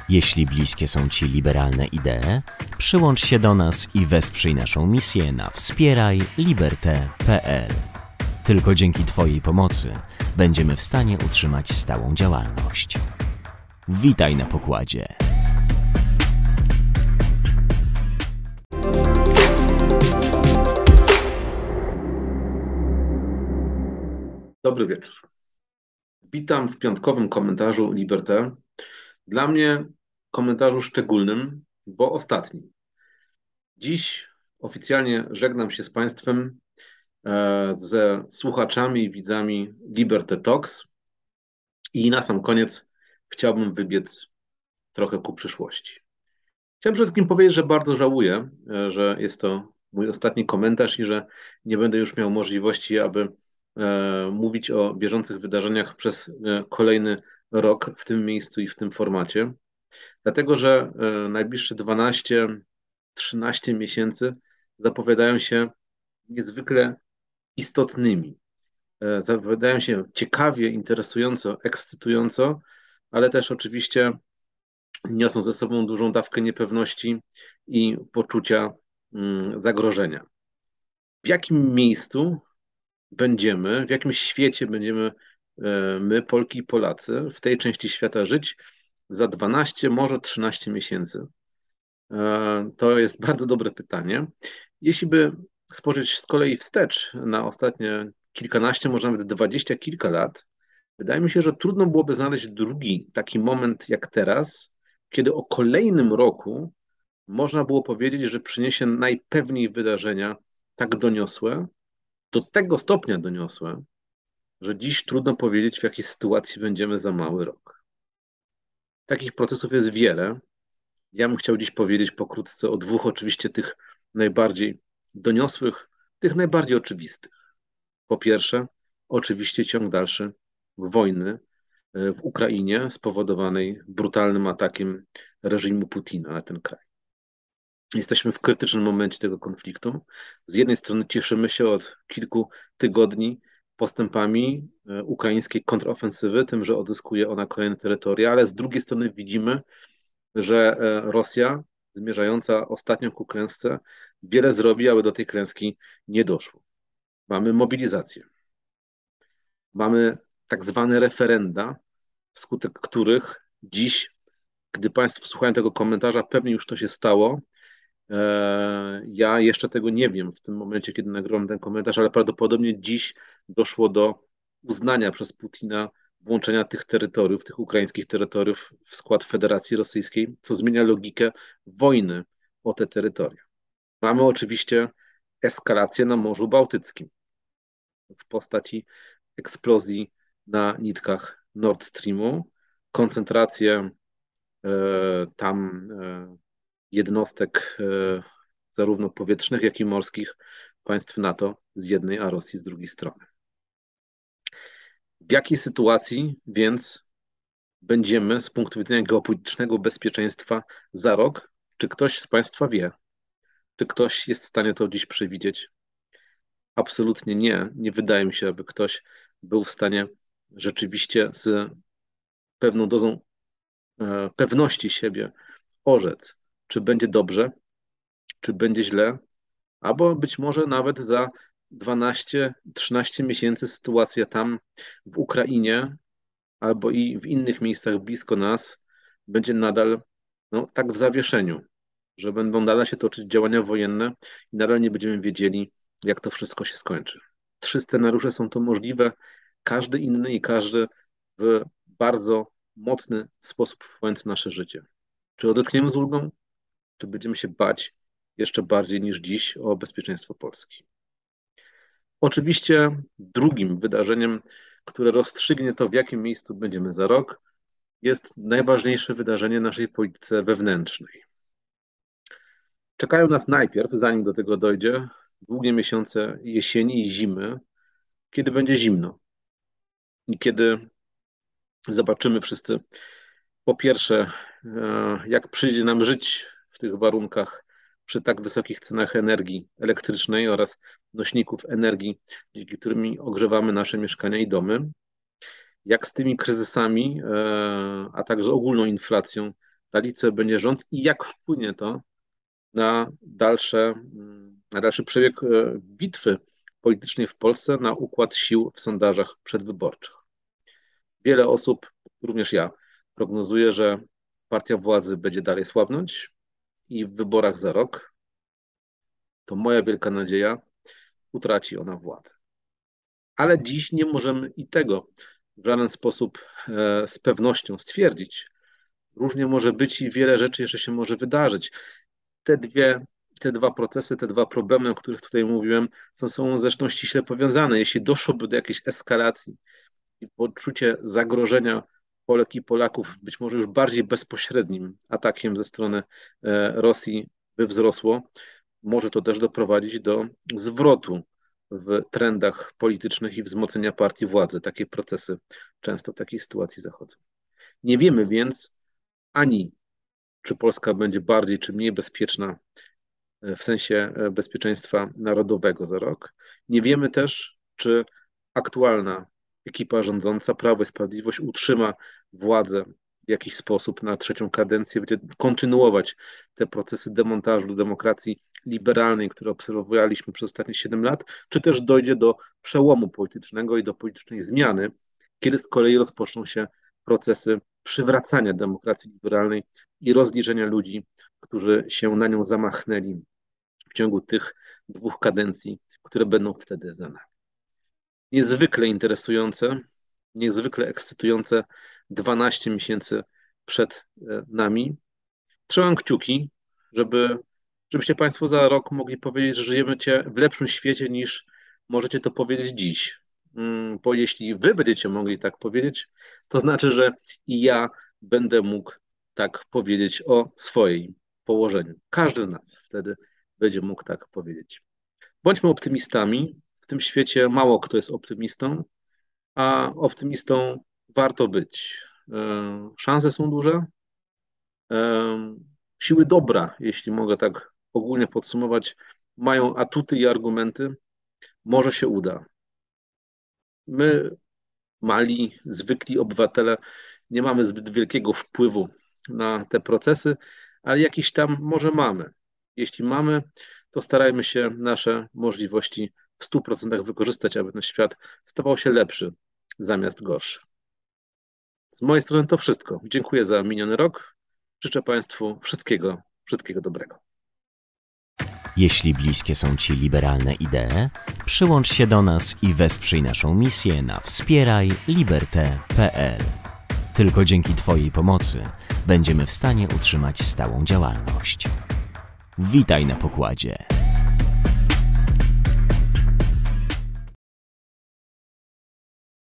Jeśli bliskie są Ci liberalne idee, przyłącz się do nas i wesprzyj naszą misję na wspierajliberte.pl. Tylko dzięki Twojej pomocy będziemy w stanie utrzymać stałą działalność. Witaj na pokładzie. Dobry wieczór. Witam w piątkowym komentarzu Liberté. Dla mnie komentarzu szczególnym, bo ostatnim. Dziś oficjalnie żegnam się z Państwem, ze słuchaczami i widzami Liberté Talks i na sam koniec chciałbym wybiec trochę ku przyszłości. Chciałem przede wszystkim powiedzieć, że bardzo żałuję, że jest to mój ostatni komentarz i że nie będę już miał możliwości, aby mówić o bieżących wydarzeniach przez kolejny rok w tym miejscu i w tym formacie. Dlatego, że najbliższe 12-13 miesięcy zapowiadają się niezwykle istotnymi. Zapowiadają się ciekawie, interesująco, ekscytująco, ale też oczywiście niosą ze sobą dużą dawkę niepewności i poczucia zagrożenia. W jakim miejscu będziemy, w jakim świecie będziemy my, Polki i Polacy, w tej części świata żyć za 12, może 13 miesięcy? To jest bardzo dobre pytanie. Jeśli by spojrzeć z kolei wstecz na ostatnie kilkanaście, może nawet 20 kilka lat, wydaje mi się, że trudno byłoby znaleźć drugi taki moment jak teraz, kiedy o kolejnym roku można było powiedzieć, że przyniesie najpewniej wydarzenia tak doniosłe, do tego stopnia doniosłe, że dziś trudno powiedzieć, w jakiej sytuacji będziemy za mały rok. Takich procesów jest wiele. Ja bym chciał dziś powiedzieć pokrótce o dwóch, oczywiście tych najbardziej doniosłych, tych najbardziej oczywistych. Po pierwsze, oczywiście ciąg dalszy wojny w Ukrainie spowodowanej brutalnym atakiem reżimu Putina na ten kraj. Jesteśmy w krytycznym momencie tego konfliktu. Z jednej strony cieszymy się od kilku tygodni postępami ukraińskiej kontrofensywy, tym, że odzyskuje ona kolejne terytoria, ale z drugiej strony widzimy, że Rosja, zmierzająca ostatnio ku klęsce, wiele zrobi, aby do tej klęski nie doszło. Mamy mobilizację. Mamy tak zwane referenda, wskutek których dziś, gdy Państwo słuchają tego komentarza, pewnie już to się stało. Ja jeszcze tego nie wiem w tym momencie, kiedy nagrywam ten komentarz, ale prawdopodobnie dziś doszło do uznania przez Putina włączenia tych terytoriów, tych ukraińskich terytoriów w skład Federacji Rosyjskiej, co zmienia logikę wojny o te terytoria. Mamy oczywiście eskalację na Morzu Bałtyckim w postaci eksplozji na nitkach Nord Streamu, koncentrację tam jednostek zarówno powietrznych, jak i morskich państw NATO z jednej, a Rosji z drugiej strony. W jakiej sytuacji więc będziemy z punktu widzenia geopolitycznego bezpieczeństwa za rok? Czy ktoś z Państwa wie? Czy ktoś jest w stanie to dziś przewidzieć? Absolutnie nie. Nie wydaje mi się, aby ktoś był w stanie rzeczywiście z pewną dozą pewności siebie orzec, czy będzie dobrze, czy będzie źle, albo być może nawet za 12-13 miesięcy sytuacja tam w Ukrainie albo i w innych miejscach blisko nas będzie nadal tak w zawieszeniu, że będą nadal się toczyć działania wojenne i nadal nie będziemy wiedzieli, jak to wszystko się skończy. 3 scenariusze są to możliwe, każdy inny i każdy w bardzo mocny sposób wpływający na nasze życie. Czy odetchniemy z ulgą, czy będziemy się bać jeszcze bardziej niż dziś o bezpieczeństwo Polski? Oczywiście drugim wydarzeniem, które rozstrzygnie to, w jakim miejscu będziemy za rok, jest najważniejsze wydarzenie naszej polityce wewnętrznej. Czekają nas najpierw, zanim do tego dojdzie, długie miesiące jesieni i zimy, kiedy będzie zimno i kiedy zobaczymy wszyscy, po pierwsze, jak przyjdzie nam żyć w tych warunkach przy tak wysokich cenach energii elektrycznej oraz nośników energii, dzięki którymi ogrzewamy nasze mieszkania i domy, jak z tymi kryzysami, a także ogólną inflacją prawicy będzie rząd i jak wpłynie to na dalszy przebieg bitwy politycznej w Polsce, na układ sił w sondażach przedwyborczych. Wiele osób, również ja, prognozuje, że partia władzy będzie dalej słabnąć i w wyborach za rok, to moja wielka nadzieja, utraci ona władzę. Ale dziś nie możemy i tego w żaden sposób z pewnością stwierdzić. Różnie może być i wiele rzeczy jeszcze się może wydarzyć. Te dwa procesy, te dwa problemy, o których tutaj mówiłem, są zresztą ściśle powiązane. Jeśli doszłoby do jakiejś eskalacji i poczucie zagrożenia Polek i Polaków, być może już bardziej bezpośrednim atakiem ze strony Rosji by wzrosło, może to też doprowadzić do zwrotu w trendach politycznych i wzmocnienia partii władzy. Takie procesy często w takiej sytuacji zachodzą. Nie wiemy więc ani, czy Polska będzie bardziej czy mniej bezpieczna w sensie bezpieczeństwa narodowego za rok. Nie wiemy też, czy aktualna ekipa rządząca, Prawo i Sprawiedliwość, utrzyma władzę w jakiś sposób na trzecią kadencję, będzie kontynuować te procesy demontażu demokracji liberalnej, które obserwowaliśmy przez ostatnie 7 lat, czy też dojdzie do przełomu politycznego i do politycznej zmiany, kiedy z kolei rozpoczną się procesy przywracania demokracji liberalnej i rozliczenia ludzi, którzy się na nią zamachnęli w ciągu tych 2 kadencji, które będą wtedy za nami. Niezwykle interesujące, niezwykle ekscytujące 12 miesięcy przed nami. Trzymam kciuki, żebyście Państwo za rok mogli powiedzieć, że żyjemy w lepszym świecie niż możecie to powiedzieć dziś. Bo jeśli Wy będziecie mogli tak powiedzieć, to znaczy, że i ja będę mógł tak powiedzieć o swoim położeniu. Każdy z nas wtedy będzie mógł tak powiedzieć. Bądźmy optymistami. W tym świecie mało kto jest optymistą, a optymistą warto być. Szanse są duże. Siły dobra, jeśli mogę tak ogólnie podsumować, mają atuty i argumenty. Może się uda. My, mali, zwykli obywatele, nie mamy zbyt wielkiego wpływu na te procesy, ale jakiś tam może mamy. Jeśli mamy, to starajmy się nasze możliwości w 100% wykorzystać, aby ten świat stawał się lepszy zamiast gorszy. Z mojej strony to wszystko. Dziękuję za miniony rok. Życzę Państwu wszystkiego dobrego. Jeśli bliskie są Ci liberalne idee, przyłącz się do nas i wesprzyj naszą misję na wspierajliberte.pl. Tylko dzięki Twojej pomocy będziemy w stanie utrzymać stałą działalność. Witaj na pokładzie.